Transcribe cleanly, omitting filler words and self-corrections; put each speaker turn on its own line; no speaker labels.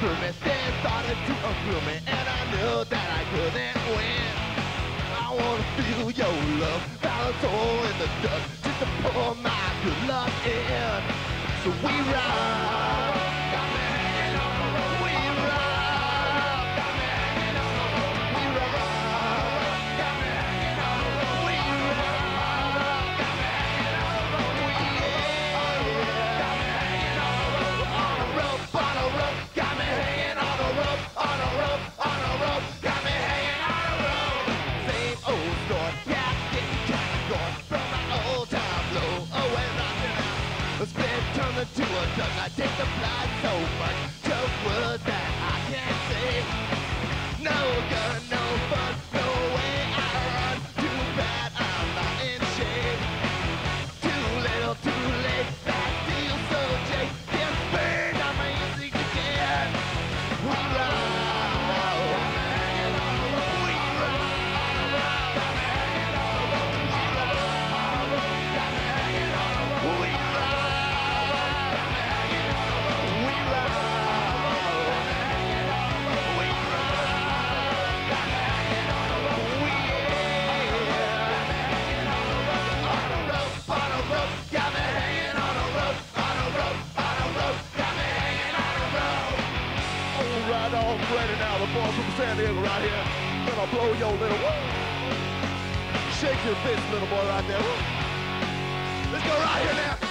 through me, they started to undo me, and I knew that I couldn't win. I wanna feel your love, balance all in the dust, just to pour my good luck in. So we ride, got me hanging on the rope. We ride, got me hanging on the rope. We ride, got me hanging on the rope. We ride, got me hanging on the rope. We got me hanging on the rope, on a rope, on a rope. Got me hanging on a rope, on a rope, on a rope. Got me hanging on a rope. Same old story, gas getting kind of gone from my old time low. Oh, when rocking out, a spit turned into a duck. I take the fly so much, choke words that I can't say. No gun, no fun, no way I run. Too bad I'm not in shape. Too little, too late. That feels so jake. Can't burn on my music again. We ride, got me hanging on the rope. We ride, got me hanging on the rope. We ride, got me hanging on the rope. We ride, got me hanging on the rope. We ride, got me hanging on the rope. We ride, got me hanging on the rope. We got me hanging on the rope, on a rope, on a rope. Got me hanging on a rope, on a rope, on a rope. Got me hanging on a rope. All right, all ready now. The boys from San Diego right here. Gonna blow your little woo. Shake your fist, little boy, right there. Woo. Let's go right here now.